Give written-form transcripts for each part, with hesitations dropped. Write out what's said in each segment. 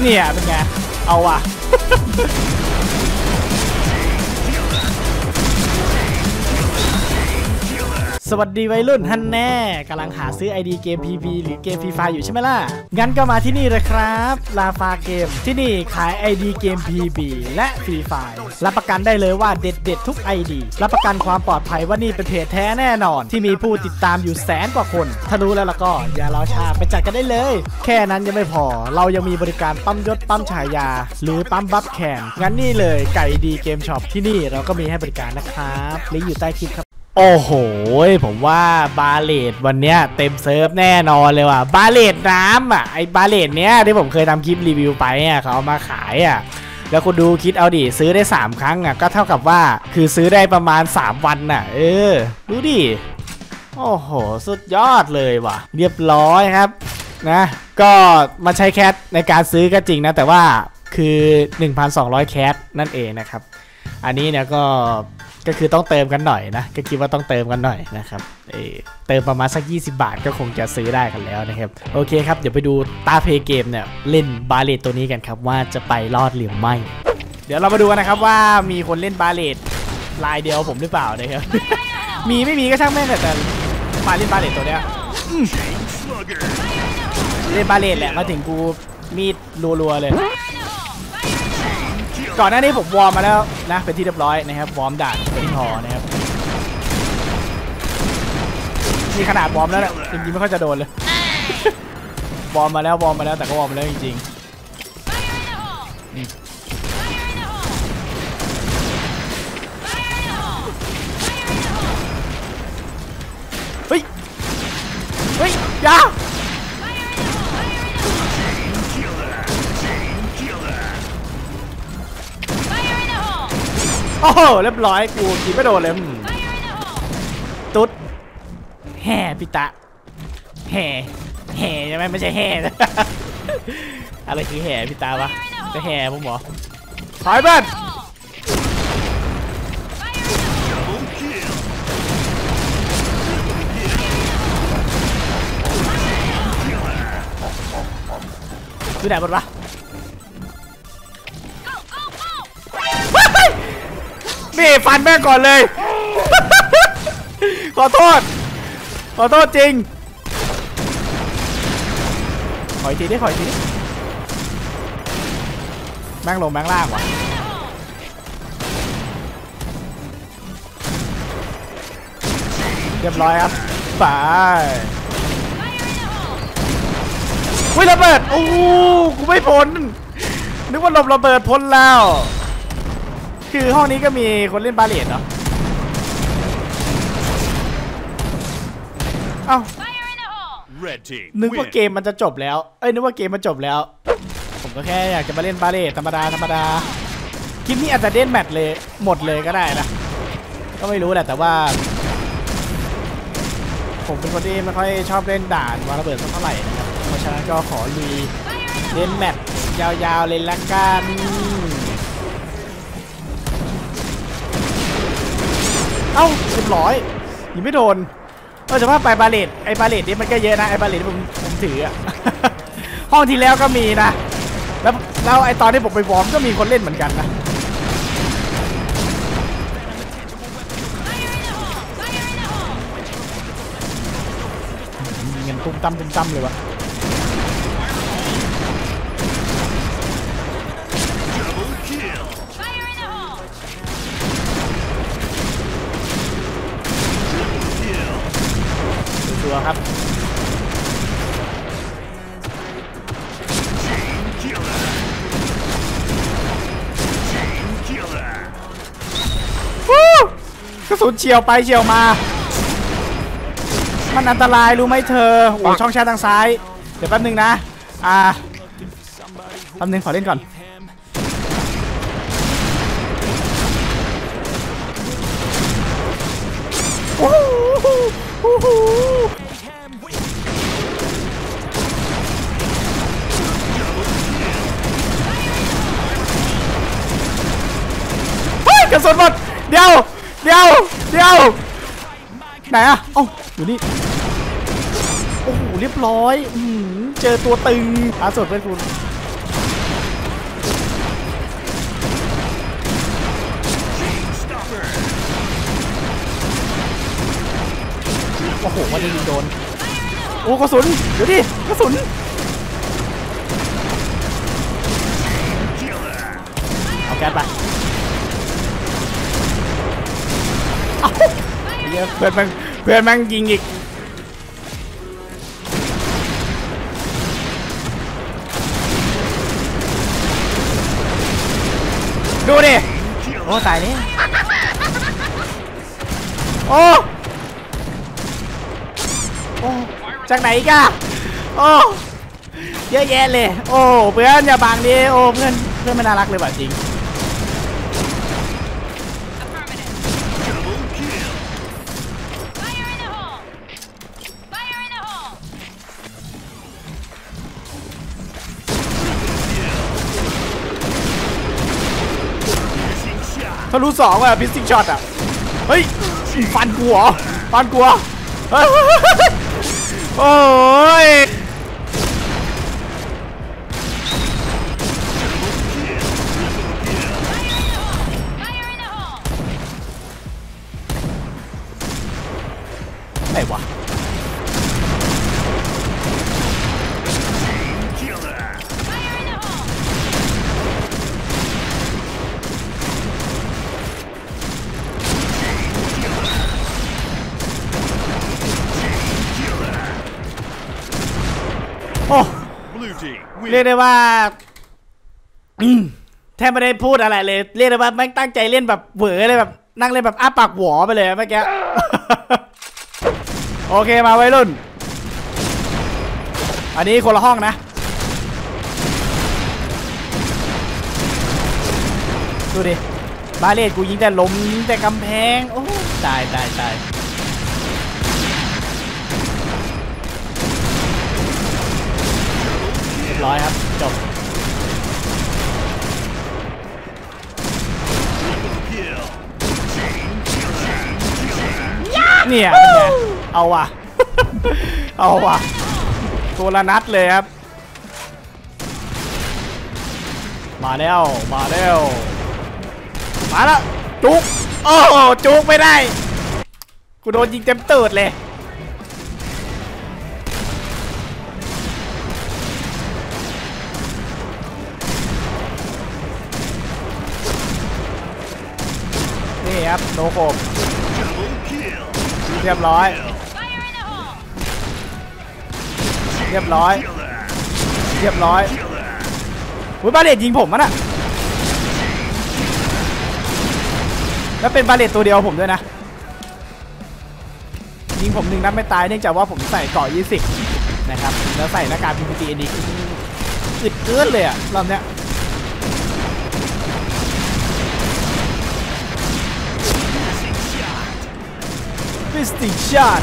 เนี่ยเป็นไงเอาว่ะ สวัสดีวัยรุ่นฮันแน่กำลังหาซื้อ ID เกม PB หรือเกมฟรีไฟอยู่ใช่ไหมล่ะงั้นก็มาที่นี่เลยครับลาฟาเกมที่นี่ขาย ID เกม PB และฟรีไฟรับประกันได้เลยว่าเด็ดทุก ID รับประกันความปลอดภัยว่านี่เป็นเพจแท้แน่นอนที่มีผู้ติดตามอยู่100,000 กว่าคนถ้ารู้แล้วก็อย่ารอช้าไปจัดกันได้เลยแค่นั้นยังไม่พอเรายังมีบริการปั๊มยศปั๊มฉายาหรือปั๊มบัฟแคนงั้นนี่เลยไก่ดีเกมช็อปที่นี่เราก็มีให้บริการนะครับลิงก์อยู่ใต้คลิปครับโอ้โหผมว่าบาเลตวันเนี้ยเต็มเซิร์ฟแน่นอนเลยว่ะบาเลตน้ำอ่ะไอบาเลตเนี้ยที่ผมเคยทำคลิปรีวิวไปอ่ะเขาเอามาขายอ่ะแล้วคุณดูคิดเอาดิซื้อได้3ครั้งอ่ะก็เท่ากับว่าคือซื้อได้ประมาณ3วันน่ะดูดิโอ้โหสุดยอดเลยว่ะเรียบร้อยครับนะก็มาใช้แคทในการซื้อก็จริงนะแต่ว่าคือ 1,200 แคทนั่นเองนะครับอันนี้เนี่ยก็คือต้องเติมกันหน่อยนะก็คิดว่าต้องเติมกันหน่อยนะครับเติมประมาณสัก20 บาทก็คงจะซื้อได้กันแล้วนะครับโอเคครับเดี๋ยวไปดูตาเพย์เกมเนี่ยเล่นบาเลตตัวนี้กันครับว่าจะไปรอดหรือไม่เดี๋ยวเรามาดูกันนะครับว่ามีคนเล่นบาเลตลายเดียวผมหรือเปล่านะครับ มีไม่มีก็ช่างแม่งแต่มาเล่นบาเลตตัวเนี้ยเล่นบาเลตแหละมาถึงกูมีดรัวๆเลยก่อนหน้านี้ผมวอร์มมาแล้วนะเป็นที่เรียบร้อยนะครับวอร์มด่านเป็นที่พอนะครับมีขนาดวอร์มแล้วเนี่ยจริงๆไม่ค่อยจะโดนเลยวอร์มมาแล้วแต่ก็วอร์มมาแล้วจริงๆเฮ้ยยาโอ้โหเรียบร้อยกูกินไม่โดนเลยตุ๊ดแห่พิตะแห่ใช่ไหมไม่ใช่แห่ อะไรคือแห่พิตาวะจะแห่ผมเหรอถอยเบิ้ลดูไหนบนวะนี่ฟันแม่ก่อนเลย ขอโทษจริงขออีกทีดิแม่งลงแม่งล่างว่ะเรียบร้อยครับไปวิ่งระเบิดโอ้กูไม่พ้นนึกว่าหลบระเบิดพ้นแล้วคือห้องนี้ก็มีคนเล่นบาเลตเนาะเอ้านึกว่าเกมมันจะจบแล้วนึกว่าเกมมันจบแล้วผมก็แค่อยากจะมาเล่นบาเลตธรรมดาคลิปนี้อาจจะเล่นแมตช์เลยหมดเลยก็ได้นะก็ไม่รู้แหละแต่ว่าผมเป็นคนที่ไม่ค่อยชอบเล่นด่านวางระเบิดสักเท่าไหร่นะครับเพราะฉะนั้นก็ขอลุยเล่นแมตช์ยาวๆเลยละกันเอ้าเรียบร้อยยังไม่โดนจะว่าไปบาเลตนี่มันก็เยอะนะไอบาเลตที่ผมถืออะ ห้องที่แล้วก็มีนะแล้วไอตอนที่ผมไปวอร์มก็มีคนเล่นเหมือนกันนะเงินตุ้มตั้มเลยวะตัวครับกระสุนเฉียวไปเฉียวมามันอันตรายรู้ไหมเธอโอ้ช่องแชททางซ้ายเดี๋ยวแป๊บนึงนะแป๊บนึงขอเล่นก่อนกระสุนหมดเดี๋ยวไหนอะเอ้าอยู่นี่โอ้โหเรียบร้อยเจอตัวตึงล่าสุดเพื่อนคุณโอ้โหวันนี้ยิงโดนโอ้กระสุนเดี๋ยวดิกระสุนเอาแก๊สไปเพื่อนแม่งยิงอีกดูดิโอ้ตายนี่โอ้จากไหนกันโอ้เยอะแยะเลยโอ้เพื่อนอย่าบังดิโอ้เพื่อนไม่น่ารักเลยว่ะจริงทะลุ2อ่ะพิสซิ่งช็อตอ่ะเฮ้ยฟันกูเหรอฟันกูเหรอโอ้ยไหนวะโอ้เรียกได้ว่าแทบไม่ได้พูดอะไรเลยเรียกได้ว่าแม่งตั้งใจเล่นแบบเหวอเลยแบบนั่งเล่นแบบอ้าปากหวอไปเลยเมื่อกี้ โอเคมาวัยรุ่นอันนี้คนละห้องนะดูดิบาเลตกูยิงแต่ล้มแต่กำแพงโอ้ตายเรียบร้อยครับจบเนี่ยเป็นไงเอาว่ะ เอาว่ะตัวละนัดเลยครับมาแล้วจุกโอ้จุกไม่ได้กูโดนยิงเต็มตูดเลยนี่ครับโนโคบเรียบร้อยอุ้ยบาเลตยิงผมมันอะแล้วเป็นบาเลตตัวเดียวผมด้วยนะยิงผม1 นัดไม่ตายเนื่องจากว่าผมใส่เกราะ20นะครับแล้วใส่หน้ากาก PPT ดีอึดเกินเลยอะรอบเนี้ยฟิสติชาร์ด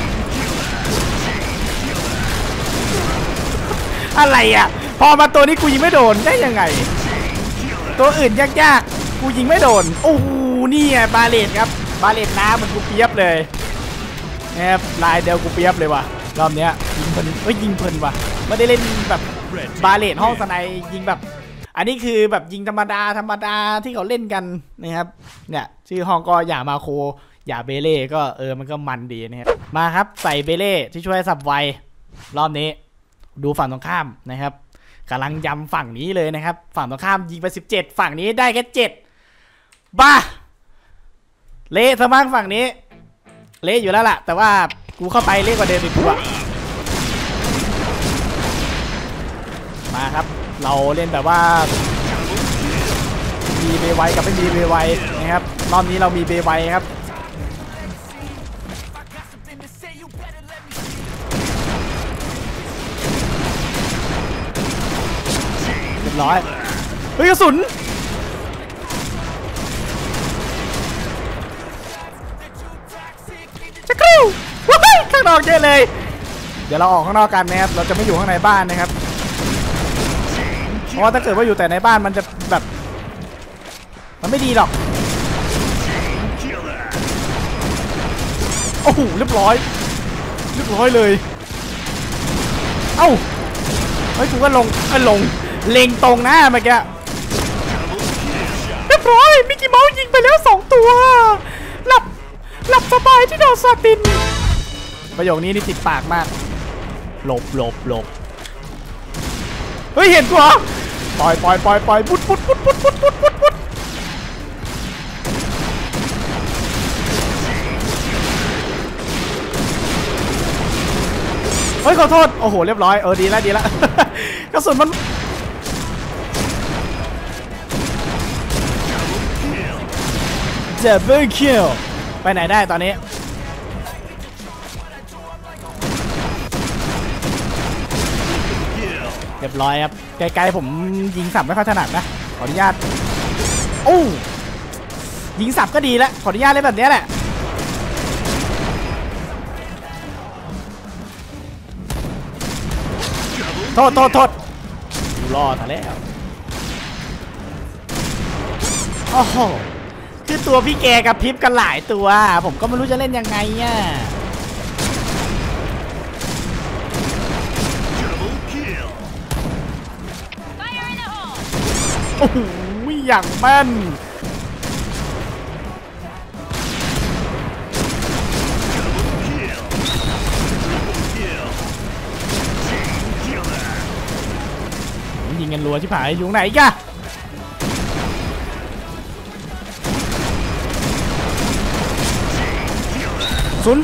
อะไรอ่ะพอมาตัวนี้กูยิงไม่โดนได้ยังไงตัวอื่นยากๆกูยิงไม่โดนโอ้โหนี่ไงบาเลตครับบาเลตน้ำมันกูเปียบเลยนะครับลายเดียวกูเปียบเลยว่ะรอบเนี้ยยิงเพลินว่ะไม่ได้เล่นแบบบาเลตห้องสไนยิงแบบอันนี้คือแบบยิงธรรมดาที่เขาเล่นกันนะครับเนี่ยชื่อห้องก็อย่ามาโคอย่าเบเล่ก็มันก็มันดีนะครับมาครับใส่เบเล่ที่ช่วยสับไวรอบนี้ดูฝั่งตรงข้ามนะครับกำลังยำฝั่งนี้เลยนะครับฝั่งตรงข้ามยิงไป17ฝั่งนี้ได้แค่7บ้าเละสมังฝั่งนี้เละอยู่แล้วล่ะแต่ว่ากูเข้าไปเละกว่าเดิมอีกอ่ะมาครับเราเล่นแบบว่ามีเบไวกับไม่มีเบไวนะครับรอบนี้เรามีเบไวครับร้อยเฮ้ยกระสุนจะกรูว้ายข้างนอกเยอะเลยเดี๋ยวเราออกข้างนอกกันนะครับเราจะไม่อยู่ข้างในบ้านนะครับเพราะว่าถ้าเกิดว่าอยู่แต่ในบ้านมันจะแบบมันไม่ดีหรอกโอ้โหเรียบร้อยเลยเอ้าเฮ้ยกูก็ลงเล็งตรงหน้าเมื่อกี้เรียบร้อยมิกกี้เมาส์ยิงไปแล้ว2 ตัวหลับสบายที่โดนซาตินประโยคนี้นี่ติดปากมากหลบเฮ้ยเห็นกูเหรอปล่อยปุ๊ดเฮ้ยขอโทษโอ้โหเรียบร้อยดีแล้วกระสุนมันDouble kill ไปไหนได้ตอนนี้เรียบร้อยครับไกลๆผมยิงสับไม่ค่อยถนัดนะขออนุญาตโอ้ยิงสับก็ดีแล้วขออนุญาตเล่นแบบนี้แหละโทษกูรอดแล้วโอ้โหคือตัวพี่แกกับพริบกันหลายตัวผมก็ไม่รู้จะเล่นยังไงอ่ะโอ้โหอย่างแม่นยิงกันรัวที่ผายอยู่ไหนกะซุน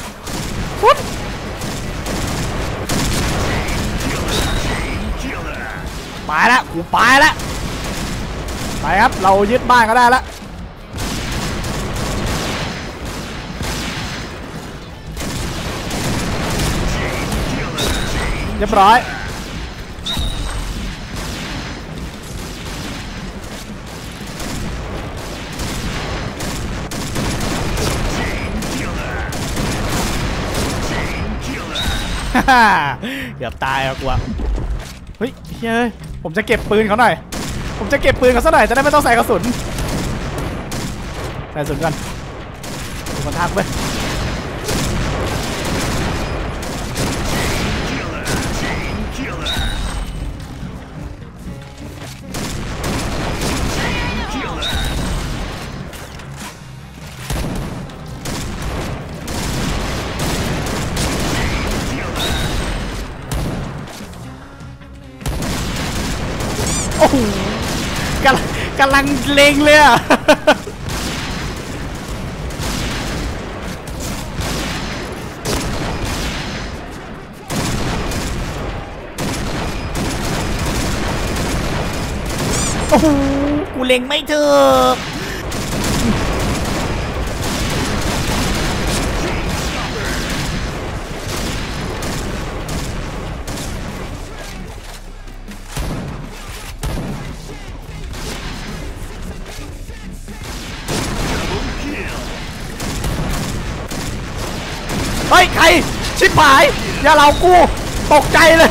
ไปแล้วกูไปแล้วไปครับเรายึดบ้านก็ได้แล้วเรียบร้อยเกือบตายอ่ะกูเฮ้ยผมจะเก็บปืนเขาหน่อยผมจะเก็บปืนเขาซะหน่อยจะได้ไม่ต้องใส่กระสุนใส่กระสุนกันดูมันทักไปโอ้โหกำลังเล็งเลยอ่ะโอ้โหกูเล็งไม่ถูกเฮ้ยใครชิบหายอย่าเรากูตกใจเลย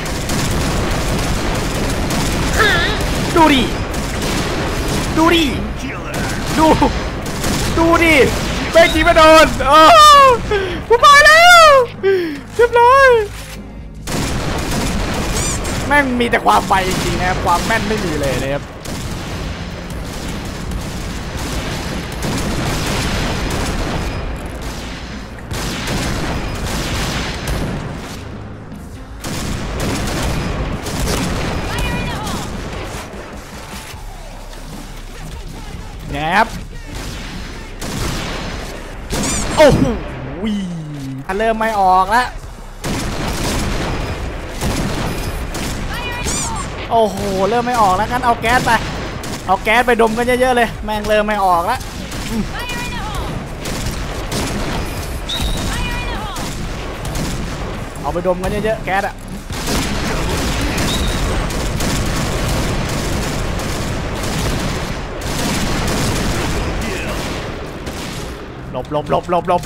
ดูดิดูดิเบรกยิงไม่โดนกูมาแล้วเรียบร้อยแม่งมีแต่ความไวจริงๆนะครับความแม่นไม่มีเลยนะครับแงบโอ้โหเริ่มไม่ออกแล้วโอ้โหเริ่มไม่ออกแล้วงั้นเอาแก๊สไปดมกันเยอะๆเลยแม่งเริ่มไม่ออกแล้วเอาไปดมกันเยอะๆแก๊สอะหลบโอ้โห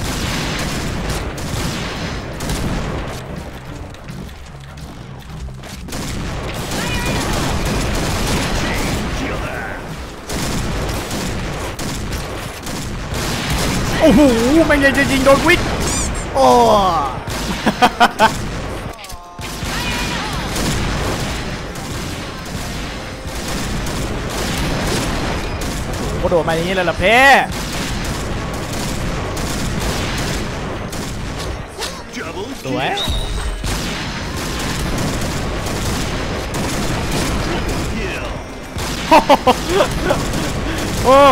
แม่งยังจะยิงโดนวิทโอ้โหโดดมาอย่างนี้เลยล่ะเพ่สวยโอ้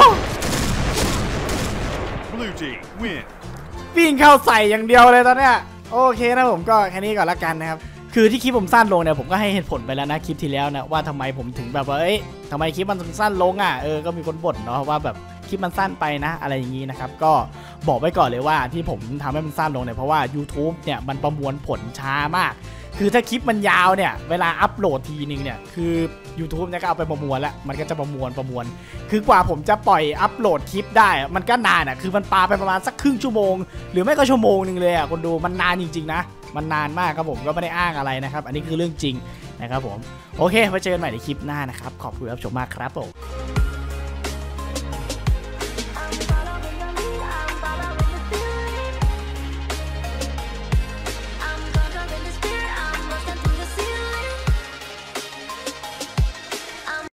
วิ่งเข้าใส่อย่างเดียวเลยตอนเนี้ยโอเคนะผมก็แค่นี้ก่อนละกันนะครับคือที่คลิปผมสั้นลงเนี่ยผมก็ให้เหตุผลไปแล้วนะคลิปที่แล้วนะว่าทำไมผมถึงแบบว่าทำไมคลิปมันสั้นลงอ่ะก็มีคนบ่นเนาะว่าแบบคลิปมันสั้นไปนะอะไรอย่างนี้นะครับก็บอกไว้ก่อนเลยว่าที่ผมทำให้มันสั้นลงเนี่ยเพราะว่า YouTube เนี่ยมันประมวลผลช้ามากคือถ้าคลิปมันยาวเนี่ยเวลาอัปโหลดทีนึงเนี่ยคือ YouTube เนี่ยก็เอาไปประมวลแล้วมันก็จะประมวลคือกว่าผมจะปล่อยอัปโหลดคลิปได้มันก็นานอ่ะคือมันปาไปประมาณสักครึ่งชั่วโมงหรือไม่ก็ชั่วโมงนึงเลยอ่ะคนดูมันนานจริงๆนะมันนานมากครับผมก็ไม่ได้อ้างอะไรนะครับอันนี้คือเรื่องจริงนะครับผมโอเคไว้เจอกันใหม่ในคลิปหน้านะครับขอบคุณรับชมมากครับผม